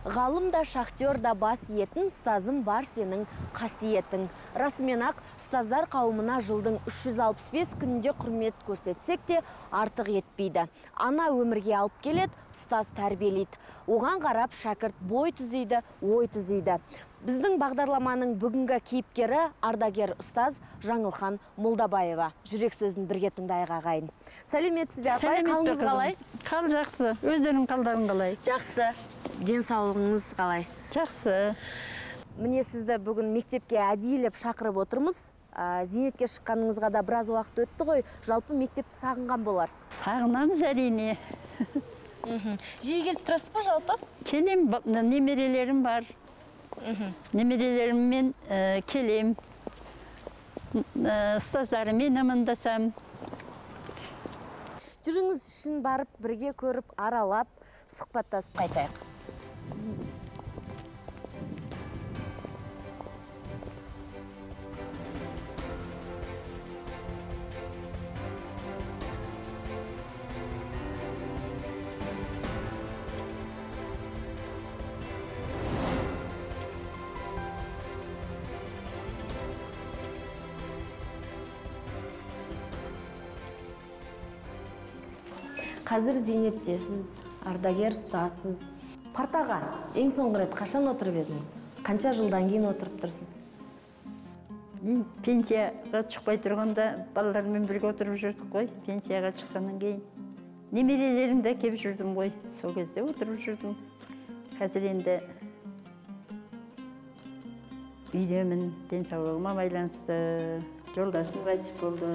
Ғалым да шахтер да бас етін, ұстазым бар сенің қасиетің. Расымен ақ, ұстаздар қауымына жылдың 365 күнінде құрмет көрсетсек те артық етпейді. Ана өмірге алып келеді, ұстаз тәрбиелейді. Оған қарап шәкірт бой түзейді, ой түзейді. Біздің бағдарламаның бүгінгі кейіпкері ардагер ұстаз Жаңылхан Молдабаева. Жүрек сөзін бірге тыңдайық ағайын. Сәлеметсіз бе апай, қалыңыз қалай? Қал жақсы, өздерің қалдарың қалай? Жақсы. Денсаулығыңыз қалай? Жақсы. Міне сізді бүгін мектепке әдейілеп шақырып отырмыз. Зейнетке шыққаныңызға да біраз уақыт өтті ғой. Жалпы мектепті сағынған боларсыз. Сағынамыз әрине. Жиі келіп тұрасыз ба жалпы? Келем, немерелерім бар. Немерелеріммен келем. Ұстаздарымен амандасам. Жүріңіз үшін барып, бірге көріп, аралап, сұхбаттасып қайтайық. Қазір зейнептесіз, ардагер ұстазсыз. Партаға ең соңғы рет қашан отырып едіңіз? Қанша жылдан кейін отырып тұрсыз? Мен пенсияға шықпай тұрғанда балалармен бірге отырып жүрдік қой. Пенсияға шыққаннан кейін немерелерімді кеп жүрдім ғой. Сол кезде отырып жүрдім. Қазір енді үйдемін, денсаулығыма байланысты, жолдасым қайтыс болды.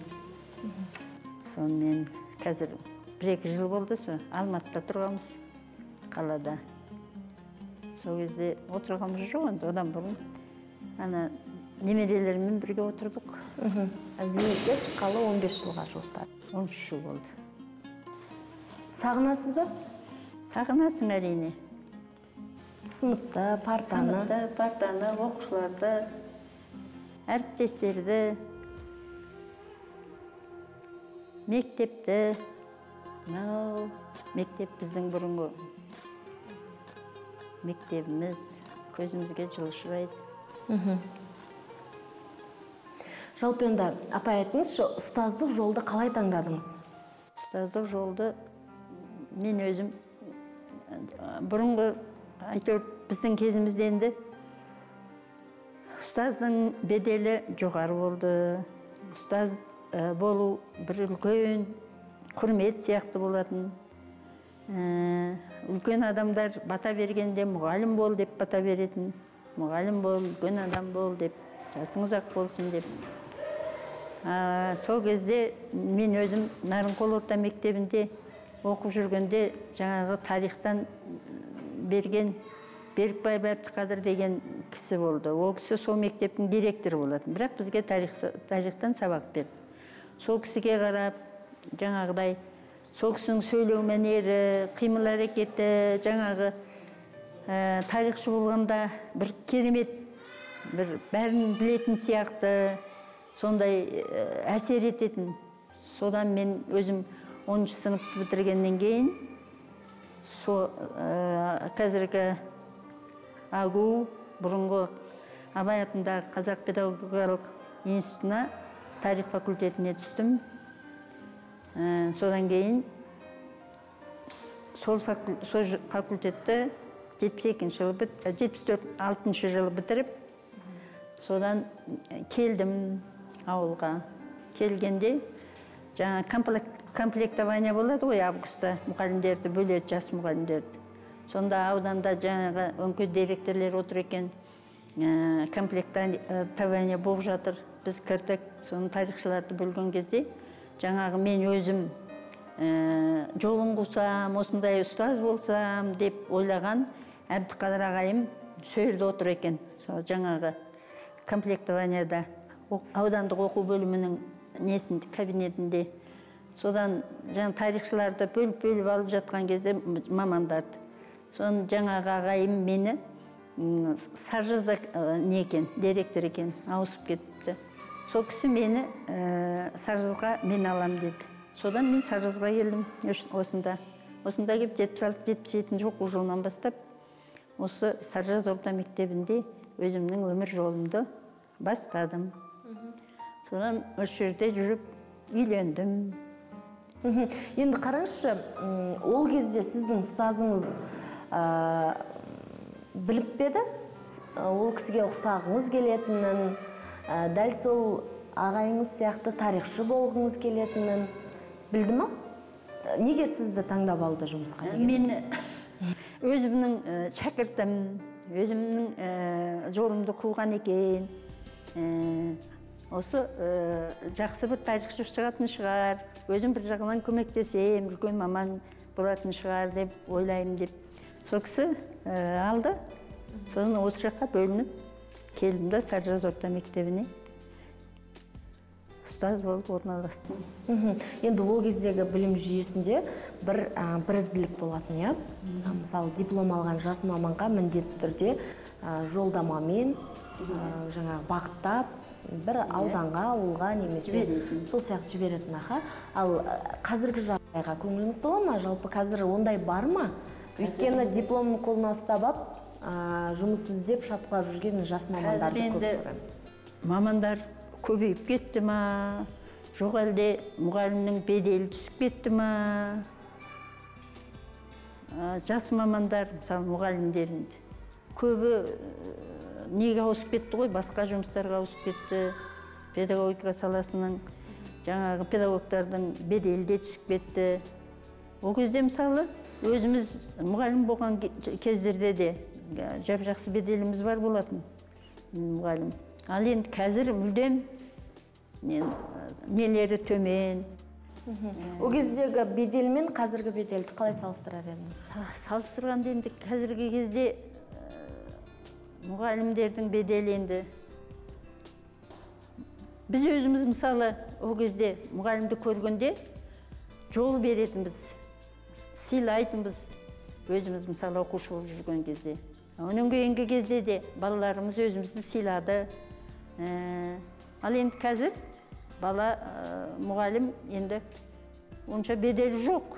Сонымен қазір 1-2 жыл болды, Алматыда тұрғанбыз, қалада. Сол кезде отырғанбыз жоқ, одан бұрын ана немерелермен бірге отырдық. Зейнетке шыққалы 15 жылға жуықтады. 13 жыл болды. Сағынасыз ба? Сағынасың әрине. Сыныпты, партаны, оқушыларды, әріптестерді, мектепті. Мектеп біздің бұрынғы мектебіміз көзімізге жылы ұшырайды. Жалпы енді апай айтыңызшы, ұстаздық жолды қалай таңдадыңыз? Ұстаздық жолды мен өзім бұрынғы айтыр біздің кезімізде енді ұстаздың беделі жоғары болды. Ұстаз болу бір үлкен құрмет сияқты болатын. Үлкен адамдар бата бергенде мұғалім бол деп бата беретін. Мұғалім бол, үлкен адам бол деп, жасың ұзақ болсын деп. Сол кезде мен өзім Нарынқол орта мектебінде оқып жүргенде жаңағы тарихтан берген Берікбай Бәптіқадыр деген кісі болды. Ол кісі сол мектептің директоры болатын. Бірақ бізге тарихтан сабақ берді. Сол кісіге қарап, жаңағыдай, сол кісінің сөйлеу мәнері, қимыл әрекеті, жаңағы тарихшы болғанда бір керемет, бір бәрін білетін сияқты, сондай әсер ететін. Содан мен өзім 10-шы сынып бітіргеннен кейін, қазіргі АГУ, бұрынғы Абай атындағы Қазақ педагогикалық институтына тарих факультетіне түстім. Содан кейін сол факультетті 74-6 жылы бітіріп, содан келдім ауылға. Келгенде жаңа комплектование болады ғой, августта мұғалімдерді бөледі, жас мұғалімдерді. Сонда ауданда жаңағы өңкей директорлер отыр екен, комплектование болып жатыр. Біз кірдік, соны тарихшыларды бөлген кезде жаңағы мен өзім жолын қусам, осындай ұстаз болсам деп ойлаған Әбдіқадыр ағайым сөйлді отыр екен. Жаңағы комплектованияда аудандық оқу бөлімінің кабинетінде. Содан жаңа тарихшыларды бөліп алып жатқан кезде мамандарды. Соны жаңағы ағайым мені Саржазда директор екен, ауысып кетті. Сол кісі мені Саржазға мен алам деді. Содан мен Саржазға келдім осында. Осында келіп 76-77 оқу жылынан бастап осы Саржаз орта мектебінде өзімнің өмір жолымды бастадым. Содан осы жерде жүріп үйлендім. Енді қараңызшы, ол кезде сіздің ұстазыңыз біліп пе еді? Ол кісіге ұқсағыңыз келетінін, дәл сол ағайыңыз сияқты тарихшы болғыңыз келетінін білді ма? Неге сізді таңдап алды жұмысқа? Мен өзімнің шәкіртім, өзімнің жолымды қуған екен. Осы жақсы бір тарихшы шығатын шығар, өзім бір жағынан көмектесем, үлкен маман болатын шығар деп ойлаймын деп. Сол кісі алды. Сосын осы жаққа бөлініп келдім де Саржаз орта мектебіне ұстаз болып орналастым. Енді ол кездегі білім жүйесінде бір бірізділік болатын, иә? Мысалы, диплом алған жас маманға міндетті түрде жолдамамен жаңағы бағыттап бір ауданға, ауылға немесе сол сияқты жіберетін аха. Ал қазіргі жағдайға көңіліңіз тола ма? Жалпы қазір ондай бар ма? Өйткені дипломын қолына ұстап алып, жұмыс іздеп шапқылап жүрген жас мамандарды көп көреміз. Мамандар көбейіп кетті ма? Жоқ әлде мұғалімнің беделі түсіп кетті ма? Жас мамандар, мысалы мұғалімдерінде көбі неге ауысып кетті ғой? Басқа жұмыстарға ауысып кетті. Педагогика саласының жаңағы педагогтардың беделі де түсіп кетті. Ол кезде мысалы өзіміз мұғалім болған кездерде де жап-жақсы беделіміз бар болатын мұғалім. Ал енді қазір мүлдем нелері төмен. Ол кездегі бедел мен қазіргі беделді қалай салыстырар едіңіз? Салыстырғанда енді қазіргі кезде мұғалімдердің беделі енді біз өзіміз мысалы ол кезде мұғалімді көргенде жол беретінбіз, сыйлайтынбыз өзіміз мысалы оқушы болып жүрген кезде. Оның кейінгі кезде де балаларымыз өзімізді сыйлады. Ал енді қазір бала мұғалім енді онша беделі жоқ.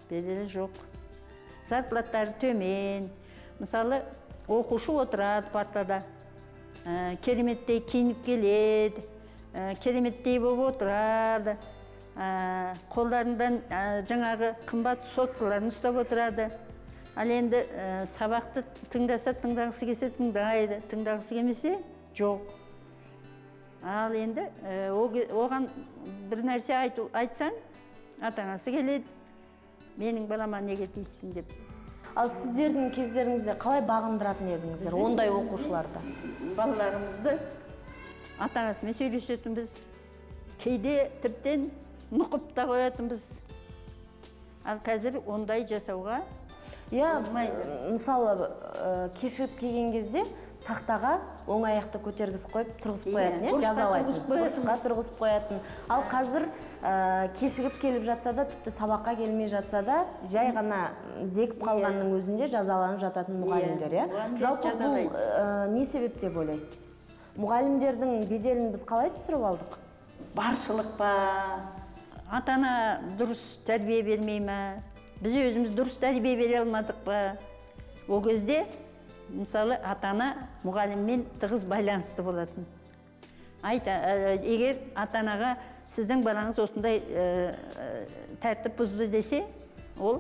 Зарплаттары төмен. Мысалы оқушы отырады партада, кереметтей киініп келеді, кереметтей болып отырады, қолдарынан жаңағы қымбат соткаларын ұстап отырады. Ал енді сабақты тыңдаса, тыңдағысы келсе тыңдайды, тыңдағысы келмесе жоқ. Ал енді оған бір нәрсе айтсаң, ата-анасы келеді, менің балама неге дейсің деп. Ал сіздердің кездеріңізде қалай бағындыратын едіңіздер ондай оқушыларды? Балаларымызды ата-анасымен сөйлесетінбіз, кейде тіптен нұқып та қоятынбыз. Ал қазір ондай жасауға мысалы кешігіп келген кезде тақтаға оң аяқты көтергізіп қойып тұрғызып қоятын, жазалайтын, бұрышқа тұрғызып қоятын. Ал қазір кешігіп келіп жатса да, тіпті сабаққа келмей жатса да, жай ғана зекіп қалғанның өзінде жазаланып жататын мұғалімдер. Жалпы бұл не себеп деп ойлайсыз? Мұғалімдердің беделін біз қалай түсіріп алдық? Баршылық па, ата-ана дұрыс тәрбие бермей ме? Біз өзіміз дұрыс тәрбие бере алмадық па? Ол кезде мысалы ата-ана мұғаліммен тығыз байланысты болатын. Егер ата-анаға сіздің балаңыз осындай тәртіп бұзды десе, ол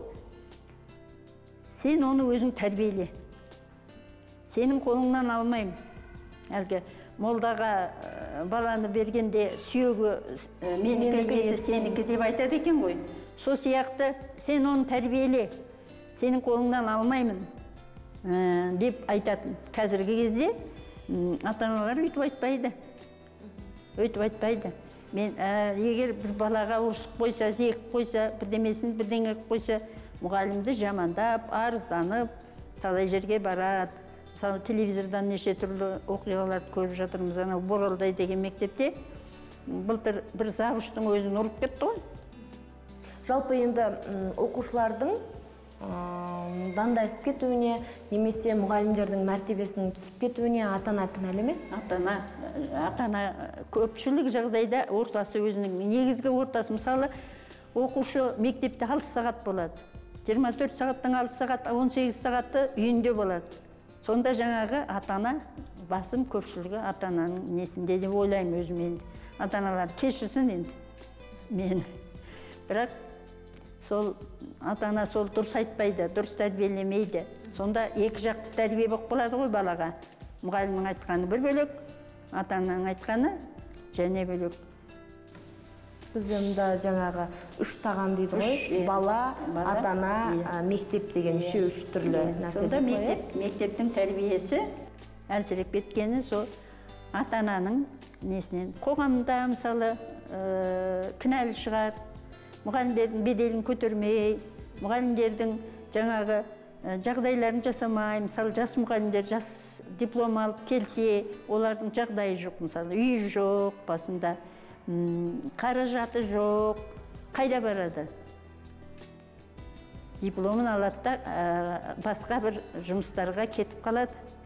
сен оны өзің тәрбиеле. Сенің қолыңнан алмаймын. Әлгі молдаға баланы бергенде сүйегі менікі еті сенікі деп айтады екен ғой. Сол сияқты сен оны тәрбиеле, сенің қолыңнан алмаймын деп айтатын. Қазіргі кезде ата-аналар өйтіп айтпайды. Егер бір балаға ұрсып қойса, зекіп қойса, бірдемесін бірдеңе қойса, мұғалімді жамандап, арызданып, талай жерге барады. Мысалы, телевизордан неше түрлі оқиғаларды көріп жатырмыз. Анау Боралдай деген мектепте былтыр бір завуштың өзін ұрып кетті ғой. Жалпы енді оқушылардың дандайсып кетуіне, немесе мұғалімдердің мәртебесінің түсіп кетуіне ата-ана кінәлі ме? Ата-ана көпшілік жағдайда ортасы өзінің негізгі ортасы. Мысалы, оқушы мектепте 6 сағат болады. 24 сағаттың 6 сағат, 18 сағатты үйінде болады. Сонда жаңағы ата-ана басым көпшілігі ата-ананың несінде деп ойлаймын өзім енді. Ата-аналар кешірсін енді мені. Бірақ сол ата-ана сол дұрыс айтпайды, дұрыс тәрбиелемейді. Сонда екі жақты тәрбие болып қалады ғой балаға. Мұғалімнің айтқаны бір бөлек, ата-ананың айтқаны және бөлек. Бізде жаңағы үш тағам дейді ғой, бала, ата-ана, мектеп деген үш түрлі нәрсе. Сонда мектептің тәрбиесі әлсіреп кеткені сол ата-ананың несінен. Қоғамда мысалы кінәлі шығар, мұғалімдердің беделін көтермей, мұғалімдердің жаңағы жағдайларын жасамай, мысалы жас мұғалімдер жас диплом алып келсе, олардың жағдайы жоқ, мысалы үй жоқ басында. Қаражаты жоқ, қайда барады? Дипломын алады да басқа бір жұмыстарға кетіп қалады.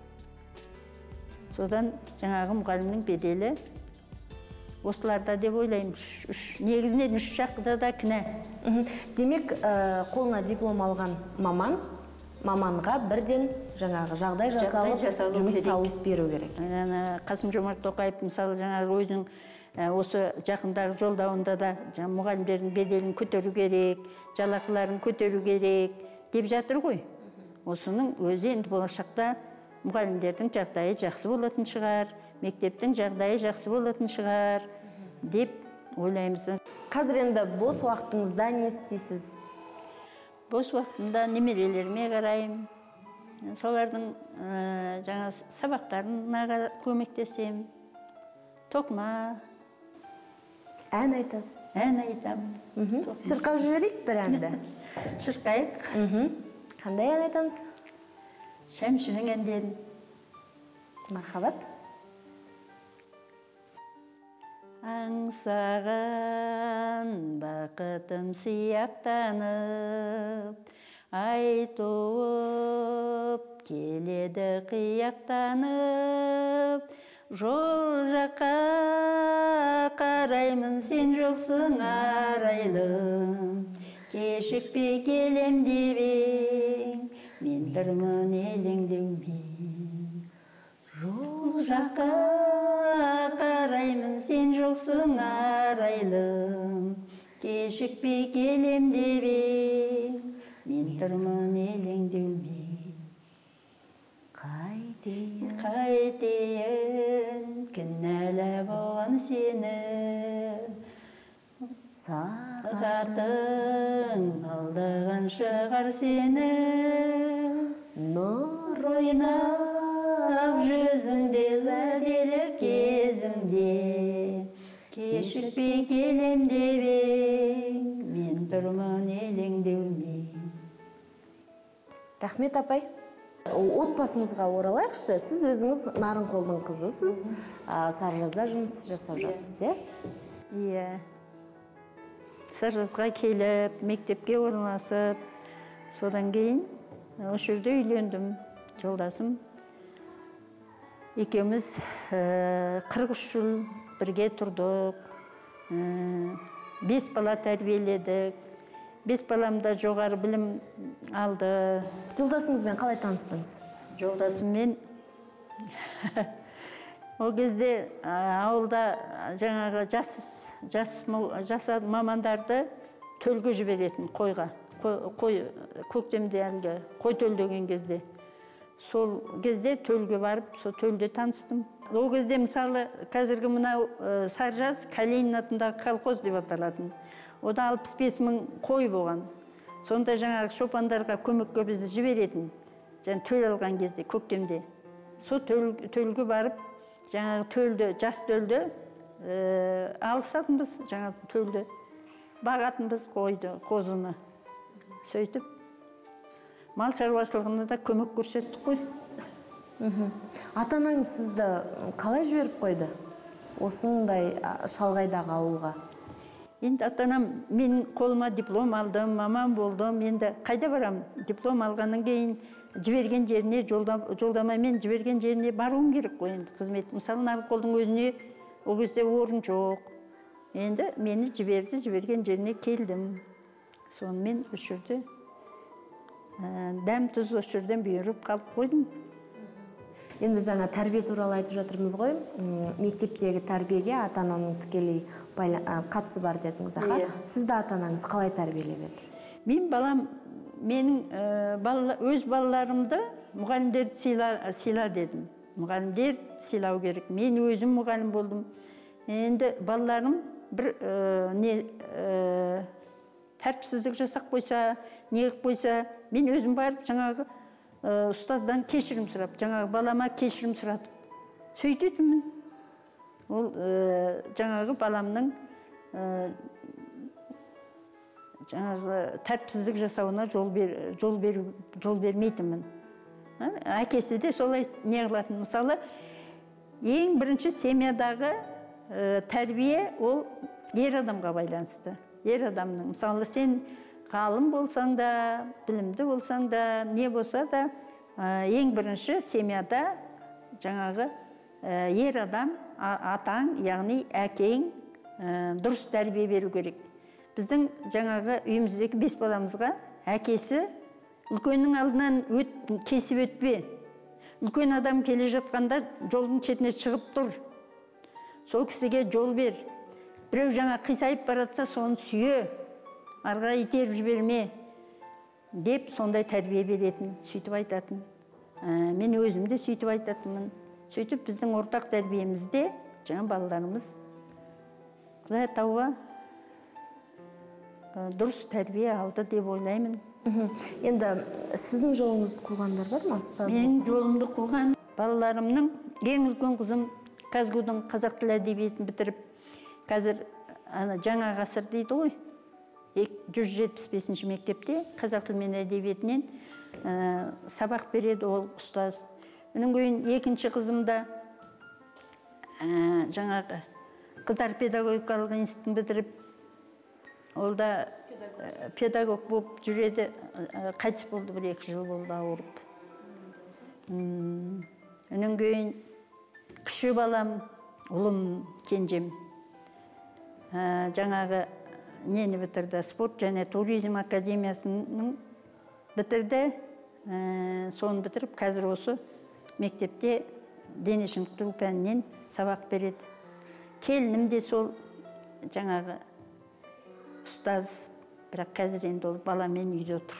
Содан жаңағы мұғалімнің беделі осыларда деп ойлаймын. Негізінен үш жақта да кінә. Демек, қолына диплом алған маманға бірден жаңағы жағдай жасалып, жұмыс тауып беру керек. Қасым-Жомарт Тоқаев мысалы жаңағы өзінің осы жақындағы жолдауында да мұғалімдердің беделін көтеру керек, жалақыларын көтеру керек деп жатыр ғой. Осының өзі енді болашақта мұғалімдердің жағдайы жақсы болатын шығар, мектептің жағдайы жақсы болатын шығар деп ойлаймыз. Қазір енді бос уақытыңызда не істейсіз? Бос уақытымда немерелеріме қараймын. Солардың жаңа сабақтарына көмектесем. Тоқма. Ән айтасыз? Ән айтамын. Шырқап жіберейік бір әнді? Шырқайық. Қандай ән айтамыз? Шәмшінің әндерін. Мархабат. Аңсаған бақытым сияқтанып, ай туып келеді қияқтанып, жол жаққа қараймын, сен жоқсың арайлым, кешікпей келем деп ең, мен тұрмын елеңдеумен. Жол жаққа қараймын, сен жоқсың арайлым, кешікпей келем деп ең, мен тұрмын елеңдеумен. Қайтейін кінәлап оған сені, сағатың алдаған шығар сені, нұр ойнап жүзіңде уәделі кезімде, кешікпей келем деп ең, мен тұрмын елеңдеумен. Рахмет апай. Отбасыңызға оралайықшы. Сіз өзіңіз Нарынқолдың қызысыз. Сарыжазда жұмыс жасап жатсыз, иә? Сарыжазға келіп, мектепке орналасып, содан кейін осы жерде үйлендім. Жолдасым екеуміз 43 жыл бірге тұрдық. 5 бала тәрбиеледік. 5 баламда жоғары білім алды. Жолдасыңызбен қалай таныстыңыз? Жолдасыммен ол кезде ауылда жаңағы жас мамандарды төлге жіберетін қойға. Көктемде әлгі қой төлдеген кезде. Сол кезде төлге барып, сол төлде таныстым. Ол кезде мысалы қазіргі мынау Сарыжаз Калинин атындағы колхоз деп аталатын. Ода 65 мың қой болған. Сонда жаңағы шопандарға көмекке бізді жіберетін. Жаңа төл алған кезде, көктемде. Сол төлге барып, жаңағы төлді, жас төлді алысатынбыз, жаңағы төлді. Бағатынбыз қойды, қозыны. Сөйтіп, мал шаруашылығында да көмек көрсеттік қой. Ата-анаңыз сізді қалай жіберіп қойды? Осындай шалғайдағы ауылға. Енді ата-анам, мен қолыма диплом алдым, мамам болдым, енді қайда барам? Диплом алғаннан кейін жіберген жеріне, жолдамамен жіберген жеріне баруым керек қой енді қызмет. Мысалы, Нарынқолдың өзіне ол кезде орын жоқ. Енді мені жіберген жеріне келдім. Сонымен осы жерде дәм тұз осы жерден бұйырып қалып қойдым. Енді жаңа тәрбие туралы айтып жатырмыз ғой. Мектептегі тәрбиеге ата-ананың тікелей қатысы бар дедіңіз, аха. Сізді ата-анаңыз қалай тәрбиелеп еді? Менің өз балаларымды мұғалімдерді сыйла дедім. Мұғалімдер сыйлау керек. Мен өзім мұғалім болдым. Енді балаларым бір тәртіпсіздік жасап қойса, неғып қойса, мен өзім барып жаңағы ұстаздан кешірім сұрап, жаңағы балама кешірім сұратып, сөйтетінмін. Ол жаңағы баламның жаңағы тәртіпсіздік жасауына жол бермейтінмін. Әкесі де солай не қылатын. Мысалы, ең бірінші семьядағы тәрбие ол ер адамға байланысты. Ер адамның, мысалы, сен ғалым болсаң да, білімді болсаң да, не болса да, ең бірінші семьяда жаңағы ер адам, атаң, яғни әкең дұрыс тәрбие беру керек. Біздің жаңағы үйіміздегі 5 баламызға әкесі үлкеннің алдынан кесіп өтпе. Үлкен адам келе жатқанда жолдың шетіне шығып тұр. Сол кісіге жол бер. Біреу жаңа қисайып баратса, соны сүйе. Арға итеріп жіберме деп сондай тәрбие беретін, сөйтіп айтатын. Мен өзімде сөйтіп айтатынмын. Сөйтіп біздің ортақ тәрбиемізде жаңа балаларымыз Құдай тауға дұрыс тәрбие алды деп ойлаймын. Енді сіздің жолыңызды қуғандар бар ма, ұстаз? Менің жолымды қуған балаларымның ең үлкен қызым Казгудың қазақ тілі әдебиетін бітіріп, қазір жаңа ғасыр дейді ғой. 175 мектепте қазақ тілі мен әдебиетінен сабақ береді ол ұстаз. Оның кейін екінші қызымда жаңағы қыздар педагогикалық институтын бітіріп, ол да педагог болып жүреді, қайтыс болды, 1-2 жыл болды ауырып. Оның кейін кіші балам, ұлым, кенжем жаңағы нені бітірді, спорт және туризм академиясының бітірді. Соны бітіріп, қазір осы мектепте дене шынықтыру пәнінен сабақ береді. Келінім де сол жаңағы ұстаз, бірақ қазір енді ол баламен үйде отыр.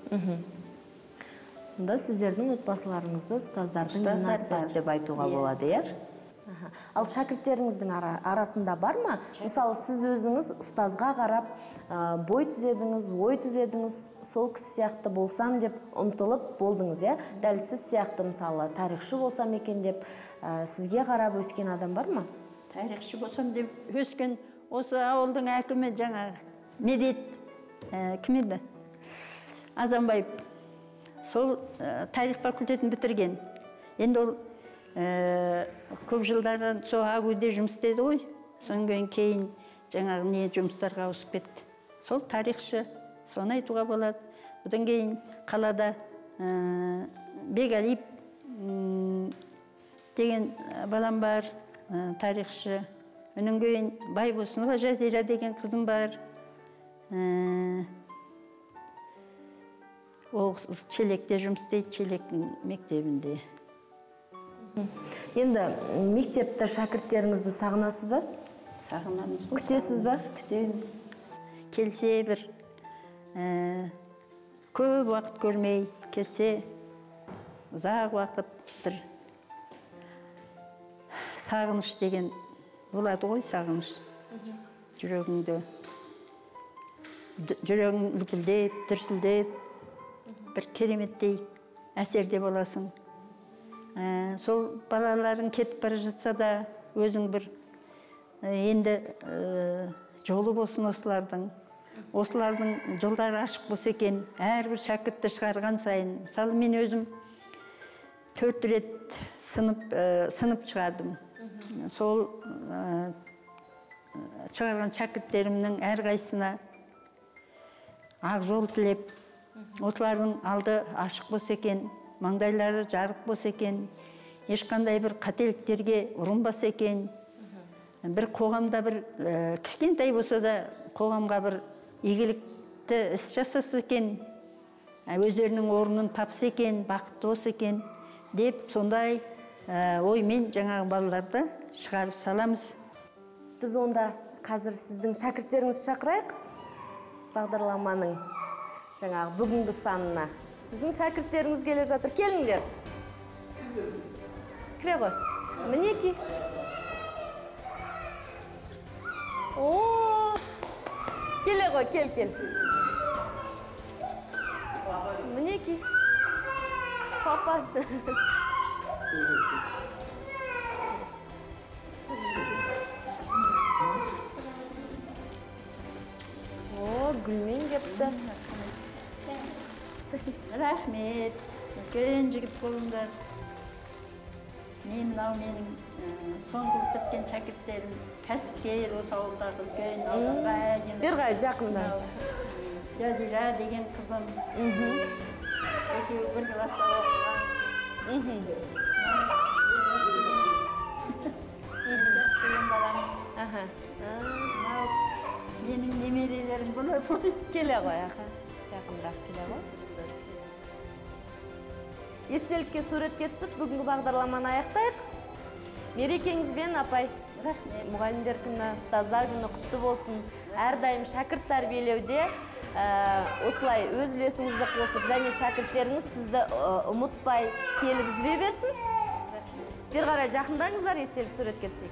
Сонда сіздердің отбасыларыңызды ұстаздардың династиясы деп айтуға болады, иә? Ал шәкірттеріңіздің арасында бар ма? Мысалы, сіз өзіңіз ұстазға қарап, бой түзедіңіз, ой түзедіңіз, сол кісі сияқты болсам деп ұмтылып болдыңыз, иә? Дәл сіз сияқты, мысалы, тарихшы болсам екен деп, сізге қарап өскен адам бар ма? Тарихшы болсам деп өскен осы ауылдың әкімі жаңағы Медет, кім еді? Азанбаев. Сол тарих факультетін бітірген. Енді ол көп жылдары сол АГУ-де жұмыс істеді ғой. Сонан кейін жаңағы не жұмыстарға ауысып кетті. Сол тарихшы, соны айтуға болады. Одан кейін қалада Бегалип деген балам бар, тарихшы. Онан кейін Байбосынова Жазира деген қызым бар. Ол Челекте жұмыс істейді, Челектің мектебінде. Енді мектепті шәкірттеріңізді сағынасыз ба? Сағынамыз. Күтесіз ба? Күтеміз. Келсе бір көп уақыт көрмей кетсе, ұзақ уақыт бір сағыныш деген болады ғой, сағыныш. Жүрегіңді, жүрегің лүпілдеп, дүрсілдеп, бір кереметтей әсерде боласың. Сол балаларың кетіп бара жатса да, өзің бір енді жолы болсын осылардың. Осылардың жолдары ашық болса екен, әрбір шәкіртті шығарған сайын. Мысалы, мен өзім 4 рет сынып шығардым. Сол шығарған шәкірттерімнің әрқайсысына ақ жол тілеп, осылардың алды ашық болса екен, маңдайлары жарық болса екен, ешқандай бір қателіктерге ұрынбаса екен, бір қоғамда бір кішкентай болса да қоғамға бір игілікті іс жасаса екен, өздерінің орнын тапса екен, бақытты болса екен деп сондай оймен жаңағы балаларды шығарып саламыз. Біз онда қазір сіздің шәкірттеріңізді шақырайық. Бағдарламаның жаңағы бүгінгі санына. Сіздің шәкірттеріңіз келе жатыр. Келіңдер. Кіре ғой. Мінеки. О! Келе ғой, кел. Мінеки. Папасы. О, гүлмен кепті. Рахмет. Үлкен жігіт болыңдар. Мынау менің соңғы бітірген шәкірттерім, кәсіпкер осы ауылдағы үлкен ауылға. Берғай жақындан. Жазира деген қызым. Екеуі бір класста оқыған. Менің немерелерім болады ғой. Келе ғой, жақынырақ келе ғой. Естелікке суретке түсіп, бүгінгі бағдарламаны аяқтайық. Мерекеңізбен, апай. Рахмет. Мұғалімдер күні, ұстаздар күні құтты болсын. Әрдайым шәкірт тәрбиелеуде осылай өз үлесіңізді қосып, және шәкірттеріңіз сізді ұмытпай келіп жүре берсін. Бер қарай жақындаңыздар, естелік суретке түсейік.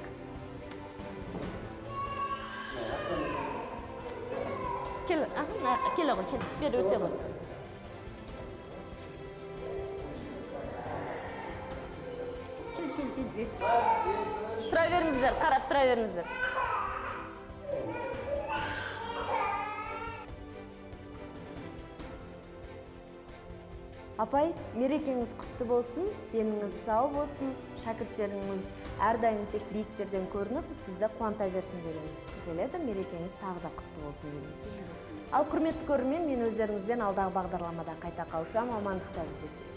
Келе ғой, бер өте ғой. Тұра беріңіздер, қарап тұра беріңіздер. Апай, мерекеңіз құтты болсын, деніңіз сау болсын, шәкірттеріңіз әрдайым тек биіктерден көрініп, сізді қуанта берсін деген келеді, мерекеңіз тағы да құтты болсын деген. Ал құрметті көрермен, мен өздеріңізбен алдағы бағдарламада қайта қауышамын, амандықта жүздесейік.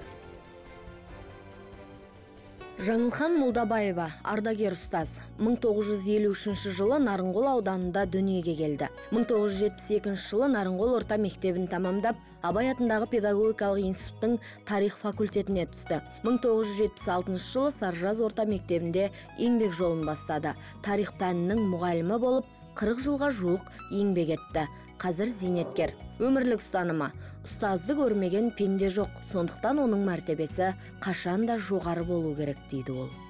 Жаңылхан Молдабаева, ардагер ұстаз, 1953 жылы Нарынғол ауданында дүниеге келді. 1972 жылы Нарынғол орта мектебін тамамдап, Абай атындағы педагогикалық институттың тарих факультетіне түсті. 1976 жылы Саржаз орта мектебінде еңбек жолын бастады. Тарих пәнінің мұғалімі болып, 40 жылға жуық еңбек етті. Қазір зейнеткер. Өмірлік ұстанымы: ұстазды көрмеген пенде жоқ, сондықтан оның мәртебесі қашан да жоғары болу керек дейді ол.